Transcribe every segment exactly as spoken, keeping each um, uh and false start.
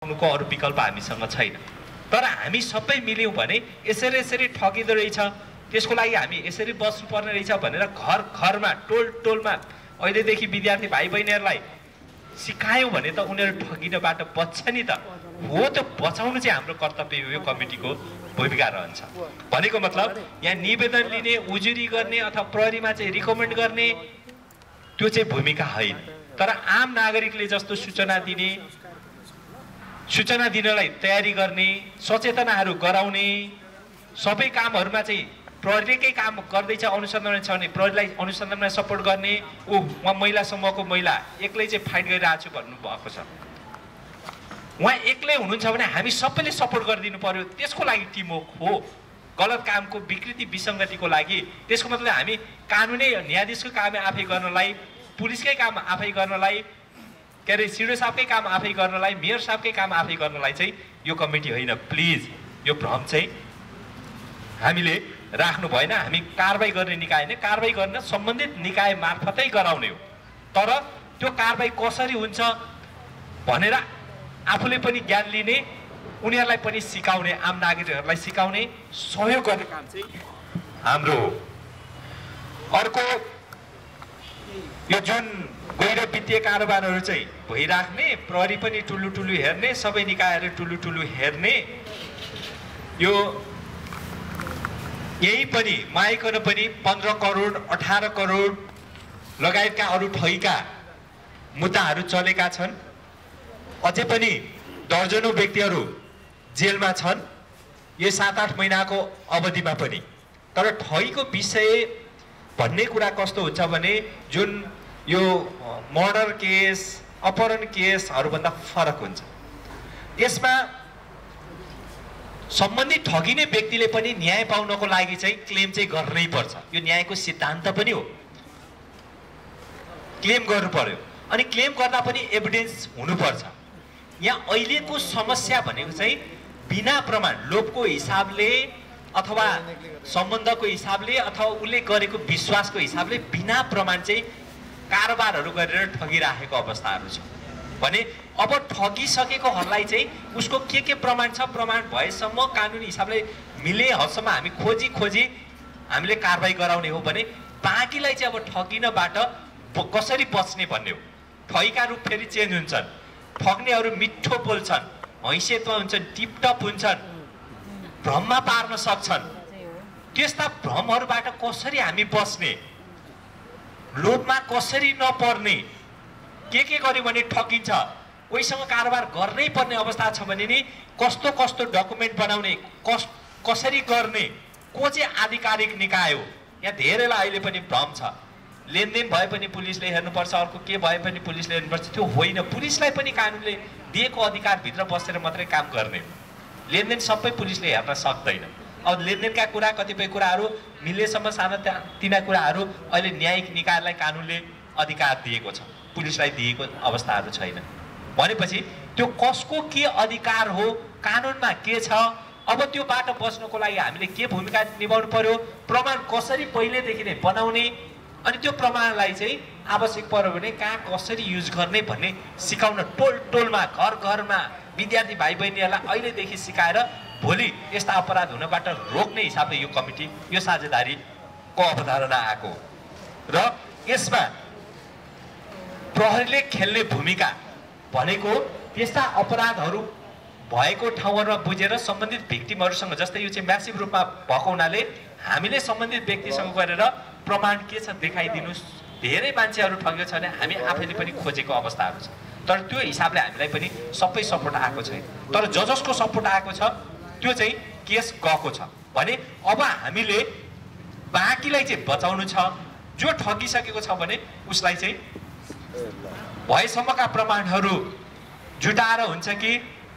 को अरू विकल्प हामीसँग छैन। तर हामी सबै मिल्यौँ भने यसरी यसरी ठगिँदो रहेछ, त्यसको लागि हामी यसरी बस्नुपर्ने रहेछ भनेर घर घरमा टोल टोलमा अहिलेदेखि विद्यार्थी भाइ बहिनीहरूलाई सिकायौँ भने त उनीहरू ठगिनबाट बच्छ नि त। हो त्यो बचाउनु चाहिँ हाम्रो कर्तव्य हो, यो कमिटीको भूमिका रहन्छ। भनेको मतलब यहाँ निवेदन लिने, उजुरी गर्ने अथवा प्रहरीमा चाहिँ रिकमेन्ड गर्ने त्यो चाहिँ भूमिका होइन। तर आम नागरिकले जस्तो सूचना दिने, सूचना दिनलाई तयारी गर्ने, सचेतनाहरू गराउने, सबै कामहरूमा चाहिँ प्रहरीकै काम गर्दैछ, अनुसन्धान छ भने प्रहरीलाई अनुसन्धानमा सपोर्ट गर्ने। ऊ म महिला समूहको महिला एक्लै चाहिँ फाइट गरिरहेको छु भन्नुभएको छ, उहाँ एक्लै हुनुहुन्छ भने हामी सबैले सपोर्ट गरिदिनु पर्यो। त्यसको लागि टिमवर्क हो, गलत कामको विकृति विसङ्गतिको लागि। त्यसको मतलब हामी कानुनै न्यायाधीशको काम आफै गर्नलाई, पुलिसकै काम आफै गर्नलाई, के अरे सिडिओ साहबकै काम आफै गर्नलाई, मेयर साहबकै काम आफै गर्नलाई चाहिँ यो कमिटी होइन। प्लिज यो भ्रम चाहिँ हामीले राख्नु भएन। हामी कारबाही गर्ने निकाय होइन, कारबाही गर्न सम्बन्धित निकाय मार्फतै गराउने हो। तर त्यो कारबाही कसरी हुन्छ भनेर आफूले पनि ज्ञान लिने, उनीहरूलाई पनि सिकाउने, आम नागरिकहरूलाई सिकाउने, सहयोग गर्ने काम चाहिँ हाम्रो हो। अर्को यो जुन गैर वित्तीय कारोबारहरू चाहिँ भइराख्ने, प्रहरी पनि टुलु टुलु हेर्ने, सबै निकायहरू टुलु टुलु हेर्ने, यो यही पनि माइकन पनि पन्ध्र करोड अठार करोड लगायतका अरू ठगीका मुद्दाहरू चलेका छन्। अझै पनि दर्जनौं व्यक्तिहरू जेलमा छन् यो सात आठ महिनाको अवधिमा पनि। तर ठगीको विषय भन्ने कुरा कस्तो हुन्छ भने जुन यो मर्डर केस, अपहरण केसहरूभन्दा फरक हुन्छ। यसमा सम्बन्धित ठगिने व्यक्तिले पनि न्याय पाउनको लागि चाहिँ क्लेम चाहिँ गर्नै पर्छ। यो न्यायको सिद्धान्त पनि हो, क्लेम गर्नु पर्यो। अनि क्लेम गर्दा पनि एभिडेन्स हुनुपर्छ। यहाँ अहिलेको समस्या भनेको चाहिँ बिना प्रमाण, लोभको हिसाबले अथवा सम्बन्धको हिसाबले अथवा उसले गरेको विश्वासको हिसाबले बिना प्रमाण चाहिँ कारोबारहरू गरेर ठगिराखेको अवस्थाहरू छ भने अब ठगिसकेकोहरूलाई चाहिँ उसको के के प्रमाण छ, प्रमाण भएसम्म कानुनी हिसाबले मिले हदसम्म हामी खोजी खोजी हामीले कारबाही गराउने हो भने बाँकीलाई चाहिँ अब ठगिनबाट कसरी बच्ने भन्ने हो। ठगीका रूप फेरि चेन्ज हुन्छन्, ठग्नेहरू मिठो बोल्छन्, हैसियतमा हुन्छन्, टिपटप हुन्छन्, भ्रममा पार्न सक्छन्। त्यस्ता भ्रमहरूबाट कसरी हामी बस्ने, लोभमा कसरी नपर्ने, के के गर्यो भने ठगिन्छ, कोहीसँग कारोबार गर्नै पर्ने अवस्था छ भने नि कस्तो कस्तो डकुमेन्ट बनाउने, कस कसरी गर्ने, को चाहिँ आधिकारिक निकाय हो। यहाँ धेरैलाई अहिले पनि भ्रम छ, लेनदेन भए पनि पुलिसले हेर्नुपर्छ, अर्को के भए पनि पुलिसले हेर्नुपर्छ। त्यो होइन, पुलिसलाई पनि कानुनले दिएको अधिकारभित्र बसेर मात्रै काम गर्ने हो। लेनदेन सबै पुलिसले हेर्न सक्दैन। अब लेनदेनका कुरा, कतिपय कुराहरू मिलेसम्म साना तिना कुराहरू अहिले न्यायिक निकायलाई कानुनले अधिकार दिएको छ, पुलिसलाई दिएको अवस्थाहरू छैन। भनेपछि त्यो कसको के अधिकार हो, कानुनमा के छ, अब त्यो बाटो बस्नको लागि हामीले के भूमिका निभाउनु पर्यो, प्रमाण कसरी पहिलेदेखि नै बनाउने, अनि त्यो प्रमाणलाई चाहिँ आवश्यक पर्यो भने कहाँ कसरी युज गर्ने भन्ने सिकाउन टोल टोलमा, घर घरमा विद्यार्थी भाइ बहिनीहरूलाई अहिलेदेखि सिकाएर भोलि यस्ता अपराध हुनबाट रोक्ने हिसाबले यो कमिटी, यो साझेदारीको अवधारणा आएको र यसमा प्रहरीले खेल्ने भूमिका भनेको त्यस्ता अपराधहरू भएको ठाउँहरूमा बुझेर सम्बन्धित भिक्टिमहरूसँग, जस्तै यो चाहिँ म्यासिभ रूपमा भएको हुनाले हामीले सम्बन्धित व्यक्तिसँग गरेर प्रमाण के छ देखाइदिनुस्। धेरै मान्छेहरू ठग्यो छ भने हामी आफैले पनि खोजेको अवस्थाहरू छ, तर त्यो हिसाबले हामीलाई पनि सबै सपोर्ट आएको छैन। तर ज जसको सपोर्ट आएको छ त्यो चाहिँ केस गएको छ भने अब हामीले बाँकीलाई चाहिँ बचाउनु छ। जो ठगिसकेको छ भने उसलाई चाहिँ भएसम्मका प्रमाणहरू जुटाएर हुन्छ कि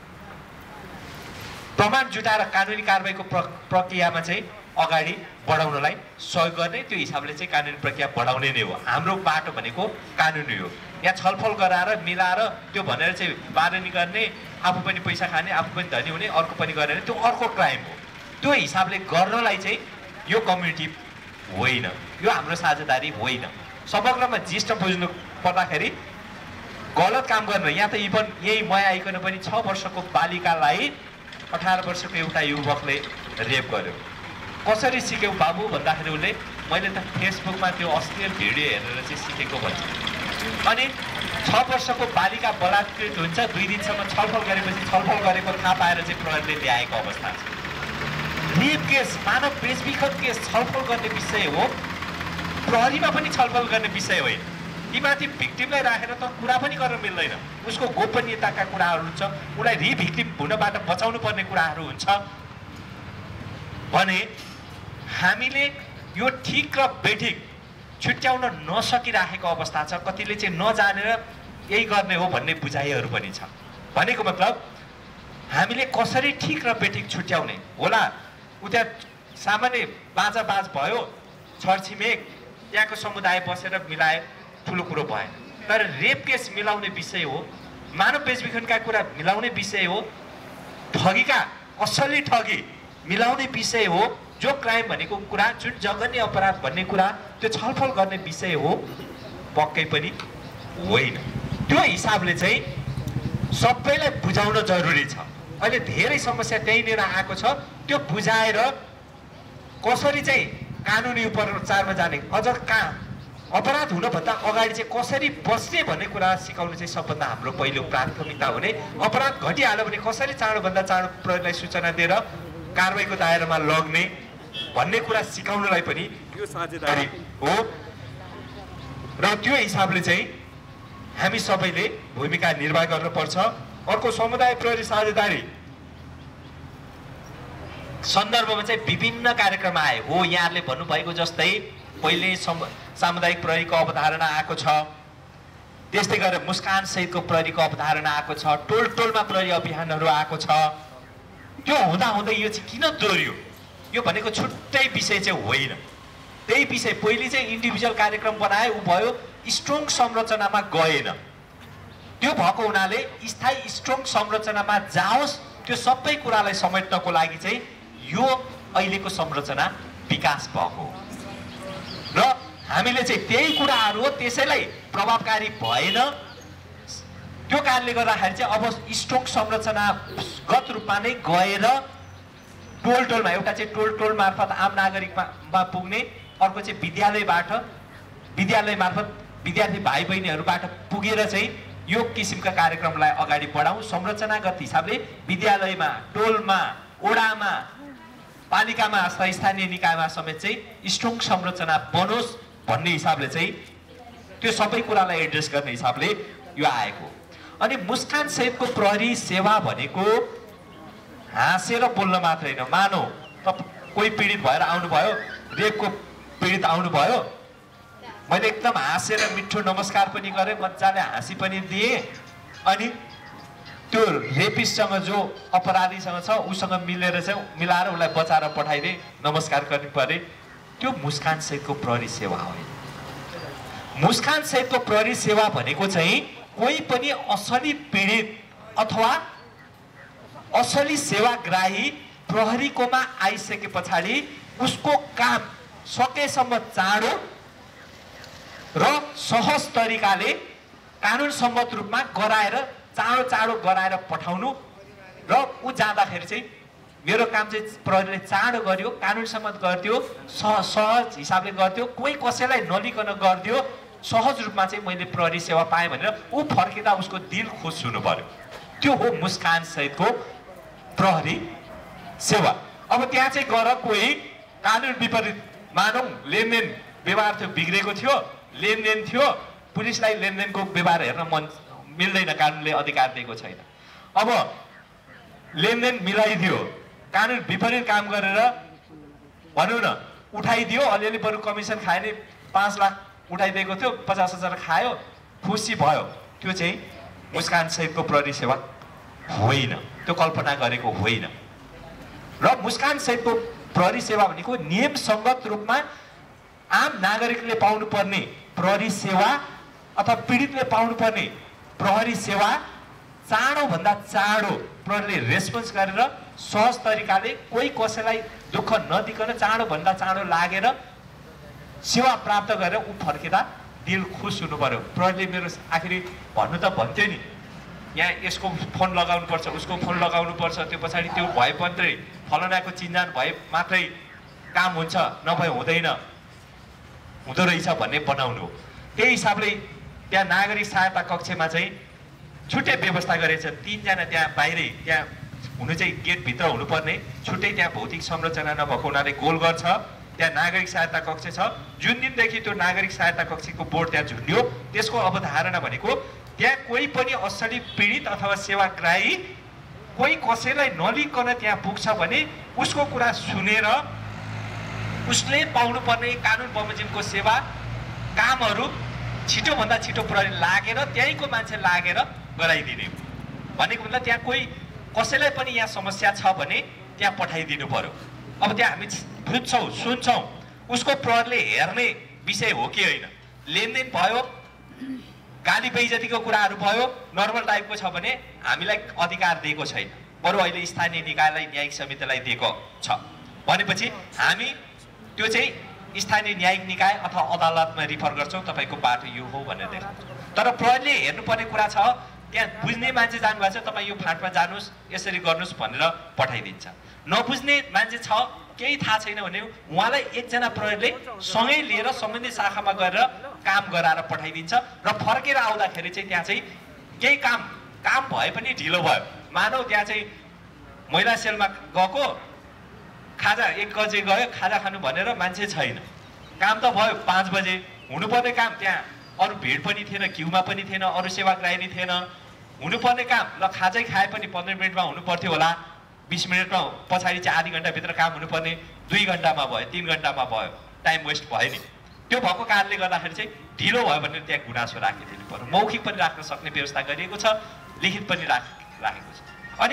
प्रमाण जुटाएर कानुनी कारबाहीको प्रक्रियामा चाहिँ अगाडि बढाउनलाई सहयोग गर्ने, त्यो हिसाबले चाहिँ कानुनी प्रक्रिया बढाउने नै हो। हाम्रो बाटो भनेको कानुनी हो। यहाँ छलफल गराएर मिलाएर त्यो भनेर चाहिँ बारनी गर्ने, आफू पनि पैसा खाने, आफू पनि धनी हुने, अर्को पनि गरेर त्यो अर्को क्राइम हो। त्यो हिसाबले गर्नलाई चाहिँ यो कम्युनिटी होइन, यो हाम्रो साझेदारी होइन। समग्रमा जिस्ट बुझ्नु पर्दाखेरि गलत काम गर्न यहाँ त इभन यही म आइकन पनि छ वर्षको बालिकालाई अठार वर्षको एउटा युवकले रेप गर्यो। कसरी सिक्यौ बाबु भन्दाखेरि उसले मैले त फेसबुकमा त्यो अश्लील भिडियो हेरेर चाहिँ सिकेको भन्छ। अनि छ वर्षको बालिका बलात्कृत हुन्छ, दुई दिनसम्म छलफल गरेपछि छलफल गरेको थाहा पाएर चाहिँ प्रहरीले ल्याएको अवस्था छ। रेप केस, मानव बेचबिखन केस छलफल गर्ने विषय हो, प्रहरीमा पनि छलफल गर्ने विषय होइन। तीमाथि भिक्टिमलाई राखेर त कुरा पनि गर्न मिल्दैन। उसको गोपनीयताका कुराहरू हुन्छ, उसलाई रिभिक्टिम हुनबाट बचाउनु पर्ने कुराहरू हुन्छ भने हामीले यो ठिक र बेठिक छुट्याउन नसकिराखेको अवस्था छ। कतिले चाहिँ नजानेर यही गर्ने हो भन्ने बुझाइहरू पनि छ। भनेको मतलब हामीले कसरी ठिक र बेठिक छुट्याउने होला। उता सामान्य बाजाबाज भयो, छरछिमेक त्यहाँको समुदाय बसेर मिलाए, ठुलो कुरो भएन। तर रेप केस मिलाउने विषय हो, मानव बेचबिखनका कुरा मिलाउने विषय हो, ठगीका असली ठगी मिलाउने विषय हो, जो क्राइम भनेको कुरा, जुन जघन्य अपराध भन्ने कुरा त्यो छलफल गर्ने विषय हो, पक्कै पनि होइन। त्यो हिसाबले चाहिँ सबैलाई बुझाउन जरुरी छ। अहिले धेरै समस्या त्यहीँनिर आएको छ। त्यो बुझाएर कसरी चाहिँ कानुनी उपचारमा जाने, अझ कहाँ अपराध हुनभन्दा अगाडि चाहिँ कसरी बस्ने भन्ने कुरा सिकाउनु चाहिँ सबभन्दा हाम्रो पहिलो प्राथमिकता हुने। अपराध घटिहाल्यो भने कसरी चाँडोभन्दा चाँडो प्रहरीलाई सूचना दिएर कारबाहीको दायरामा लग्ने भन्ने कुरा सिकाउनलाई पनि यो साझेदारी हो। र त्यो हिसाबले चाहिँ हामी सबैले भूमिका निर्वाह गर्नुपर्छ। अर्को समुदाय प्रहरी साझेदारी सन्दर्भमा चाहिँ विभिन्न कार्यक्रम आए हो। यहाँहरूले भन्नुभएको जस्तै पहिले सामुदायिक प्रहरीको अवधारणा आएको छ, त्यस्तै गरेर मुस्कान सहितको प्रहरीको अवधारणा आएको छ, टोल टोलमा प्रहरी अभियानहरू आएको छ। त्यो हुँदा हुँदै यो चाहिँ किन दोहोरियो? यो भनेको छुट्टै विषय चाहिँ होइन। त्यही विषय पहिले चाहिँ इन्डिभिजुअल कार्यक्रम बनाए, ऊ भयो, स्ट्रङ संरचनामा गएन। त्यो भएको हुनाले स्थायी स्ट्रङ संरचनामा जाओस्, त्यो सबै कुरालाई समेट्नको लागि चाहिँ यो अहिलेको संरचना विकास भएको र हामीले चाहिँ त्यही कुराहरू हो, त्यसैलाई प्रभावकारी भएन। त्यो कारणले गर्दाखेरि चाहिँ अब स्ट्रङ संरचनागत रूपमा नै गएर टोल टोलमा, एउटा चाहिँ टोल टोल मार्फत आम नागरिकमा पुग्ने, अर्को चाहिँ विद्यालयबाट, विद्यालय मार्फत विद्यार्थी भाइ बहिनीहरूबाट पुगेर चाहिँ यो किसिमका कार्यक्रमलाई अगाडि बढाउँ। संरचनागत हिसाबले विद्यालयमा, टोलमा, ओडामा, पालिकामा, स्थानीय निकायमा समेत चाहिँ स्ट्रङ संरचना बनोस् भन्ने हिसाबले चाहिँ त्यो सबै कुरालाई एड्रेस गर्ने हिसाबले यो आएको। अनि मुस्कान सहितको प्रहरी सेवा भनेको हाँसेर बोल्न मात्र होइन। मानौ त कोही पीडित भएर आउनुभयो, रेपको पीडित आउनुभयो, मैले एकदम हाँसेर मिठो नमस्कार पनि गरेँ, मजाले हाँसी पनि दिएँ, अनि त्यो रेपिस्टसँग जो अपराधीसँग छ उसँग मिलेर चाहिँ मिलाएर उसलाई बचाएर पठाइदिए, नमस्कार गर्नु परे। त्यो मुस्कान सहितको प्रहरी सेवा होइन। मुस्कान सहितको प्रहरी सेवा भनेको चाहिँ कोही पनि असली पीडित अथवा असली सेवाग्राही प्रहरीकोमा आइसके पछाडि उसको काम सकेसम्म चाँडो र सहज तरिकाले कानुन सम्मत रूपमा गराएर चाँडो चाँडो गराएर पठाउनु र ऊ जाँदाखेरि चाहिँ मेरो काम चाहिँ प्रहरीले चाँडो गर्यो, कानुन सम्मत गरिदियो, सह सहज हिसाबले गरिदियो, कोही कसैलाई नलिकन गरिदियो, सहज रूपमा चाहिँ मैले प्रहरी सेवा पाएँ भनेर ऊ फर्किँदा उसको दिल खुस हुनु पर्यो। त्यो हो मुस्कान सहितको प्रहरी सेवा। अब त्यहाँ चाहिँ गएर कोही कानुन विपरीत, मानौँ लेनदेन व्यवहार थियो, बिग्रेको थियो, लेनदेन थियो, पुलिसलाई लेनदेनको व्यवहार हेर्न मन मिल्दैन, कानुनले अधिकार दिएको छैन। अब लेनदेन मिलाइदियो, कानुन विपरीत काम गरेर भनौँ न उठाइदियो, अलिअलि बरु कमिसन खायो नि, पाँच लाख उठाइदिएको थियो, पचास हजार खायो, खुसी भयो। त्यो चाहिँ मुस्कान सहितको प्रहरी सेवा होइन, त्यो कल्पना गरेको होइन। र मुस्कान सहितको प्रहरी सेवा भनेको नियम सङ्गत रूपमा आम नागरिकले पाउनुपर्ने प्रहरी सेवा अथवा पीडितले पाउनुपर्ने प्रहरी सेवा चाँडोभन्दा चाँडो प्रहरीले रेस्पोन्स गरेर सहज तरिकाले कोही कसैलाई दुःख नदिकन चाँडोभन्दा चाँडो लागेर सेवा प्राप्त गरेर ऊ फर्किँदा दिल खुस हुनु पर्यो। प्रहरीले मेरो आखिरी भन्नु त भन्थ्यो नि, यहाँ यसको फोन लगाउनुपर्छ, उसको फोन लगाउनुपर्छ, त्यो पछाडि त्यो भए मात्रै फलनाको चिन्जान भए मात्रै काम हुन्छ, नभए हुँदैन, हुँदो रहेछ भन्ने बनाउनु हो। त्यही हिसाबले त्यहाँ नागरिक सहायता कक्षमा चाहिँ छुट्टै व्यवस्था गरेछ। तिनजना त्यहाँ बाहिरै, त्यहाँ हुनु चाहिँ गेटभित्र हुनुपर्ने, छुट्टै त्यहाँ भौतिक संरचना नभएको हुनाले गोल गर्छ। त्यहाँ नागरिक सहायता कक्ष छ। जुन दिनदेखि त्यो नागरिक सहायता कक्षको बोर्ड त्यहाँ झुन्ड्यो, त्यसको अवधारणा भनेको त्यहाँ कोही पनि असली पीडित अथवा सेवाग्राही कोही कसैलाई नलिकन त्यहाँ पुग्छ भने उसको कुरा सुनेर उसले पाउनुपर्ने कानुन बमोजिमको सेवा कामहरू छिटोभन्दा छिटो प्रहरी लागेर त्यहीँको मान्छे लागेर गराइदिने भनेको मतलब त्यहाँ कोही कसैलाई पनि यहाँ समस्या छ भने त्यहाँ पठाइदिनु पर्यो। अब त्यहाँ हामी बुझ्छौँ, सुन्छौँ, उसको प्रहरीले हेर्ने विषय हो कि होइन, लेनदेन भयो, गाली बेइज्जतीको कुराहरू भयो, नर्मल टाइपको छ भने हामीलाई अधिकार दिएको छैन, बरु अहिले स्थानीय निकायलाई न्यायिक समितिलाई दिएको छ भनेपछि हामी त्यो चाहिँ स्थानीय न्यायिक निकाय अथवा अदालतमा रिफर गर्छौँ, तपाईँको बाटो यो हो भनेर देखाउँछ। तर प्रहरीले हेर्नुपर्ने कुरा छ, त्यहाँ बुझ्ने मान्छे जानुभएको छ, तपाईँ यो फाँटमा जानुहोस्, यसरी गर्नुहोस् भनेर पठाइदिन्छ। नबुझ्ने मान्छे छ, केही थाहा छैन भने उहाँलाई एकजना प्रहरीले सँगै लिएर सम्बन्धित शाखामा गएर काम गराएर पठाइदिन्छ र फर्केर आउँदाखेरि चाहिँ त्यहाँ चाहिँ केही काम काम भए पनि ढिलो भयो। मानौ त्यहाँ चाहिँ महिला सेलमा गएको, खाजा एक बजे गयो खाजा खानु भनेर मान्छे छैन, काम त भयो पाँच बजे, हुनुपर्ने काम त्यहाँ अरू भिड पनि थिएन, क्युमा पनि थिएन, अरू सेवाग्राही पनि थिएन, हुनुपर्ने काम ल खाजै खाए पनि पन्ध्र मिनटमा हुनु पर्थ्यो होला, बिस मिनटमा पछाडि चाहिँ आधी घन्टाभित्र काम हुनुपर्ने दुई घन्टामा भयो, तिन घन्टामा भयो, टाइम वेस्ट भयो नि। त्यो भएको कारणले गर्दाखेरि चाहिँ ढिलो भयो भने त्यहाँ गुनासो राखिदिनु पर्यो। मौखिक पनि राख्न सक्ने व्यवस्था गरिएको छ, लिखित पनि राख राखेको छ। अनि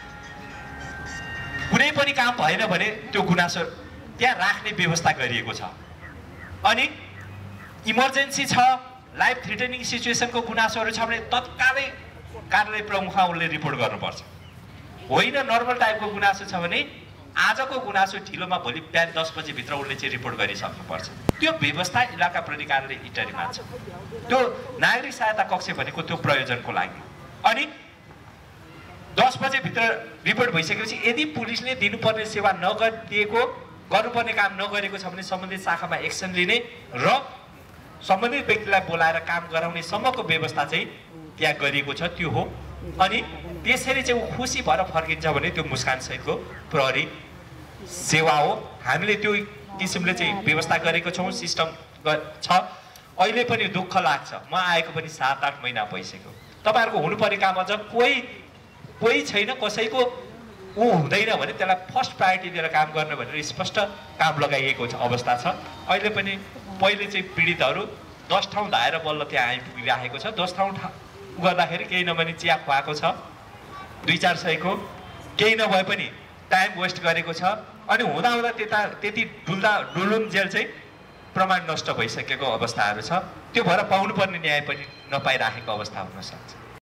कुनै पनि काम भएन भने त्यो गुनासो त्यहाँ राख्ने व्यवस्था गरिएको छ। अनि इमर्जेन्सी छ, लाइफ थ्रेटनिङ सिचुएसनको गुनासोहरू छ भने तत्कालै कार्यालय प्रमुखमा उसले रिपोर्ट गर्नुपर्छ। होइन नर्मल टाइपको गुनासो छ भने आजको गुनासो ढिलोमा भोलि बिहान दस बजीभित्र उसले चाहिँ रिपोर्ट गरिसक्नुपर्छ। त्यो व्यवस्था इलाका प्रहरी कार्यालय इटरीमा छ। त्यो नागरिक सहायता कक्ष भनेको त्यो प्रयोजनको लागि। अनि दस बजेभित्र रिपोर्ट भइसकेपछि यदि पुलिसले दिनुपर्ने सेवा नगरिदिएको, गर्नुपर्ने काम नगरेको छ भने सम्बन्धित शाखामा एक्सन लिने र सम्बन्धित व्यक्तिलाई बोलाएर काम गराउने सम्मको व्यवस्था चाहिँ त्यहाँ गरिएको छ, त्यो हो। अनि त्यसरी चाहिँ ऊ खुसी भएर फर्किन्छ भने त्यो मुस्कानसहितको प्रहरी सेवा हो। हामीले त्यो किसिमले चाहिँ व्यवस्था गरेको छौँ, सिस्टम छ। अहिले पनि दुःख लाग्छ, म आएको पनि सात आठ महिना भइसक्यो, तपाईँहरूको हुनुपर्ने काम अझ कोही कोही छैन, कसैको ऊ हुँदैन भने त्यसलाई फर्स्ट प्रायोरिटी दिएर काम गर्ने भनेर स्पष्ट काम लगाइएको छ अवस्था छ। अहिले पनि पहिले चाहिँ पीडितहरू दस ठाउँ धाएर बल्ल त्यहाँ आइपुगिराखेको छ। दस ठाउँ गर्दाखेरि केही नभने चिया खुवाएको छ दुई चार सयको, केही नभए पनि टाइम वेस्ट गरेको छ। अनि हुँदा हुँदा त्यता त्यति डुल्दा डुलुन जेल चाहिँ प्रमाण नष्ट भइसकेको अवस्थाहरू छ। त्यो भएर पाउनुपर्ने न्याय पनि नपाइराखेको अवस्था हुन सक्छ।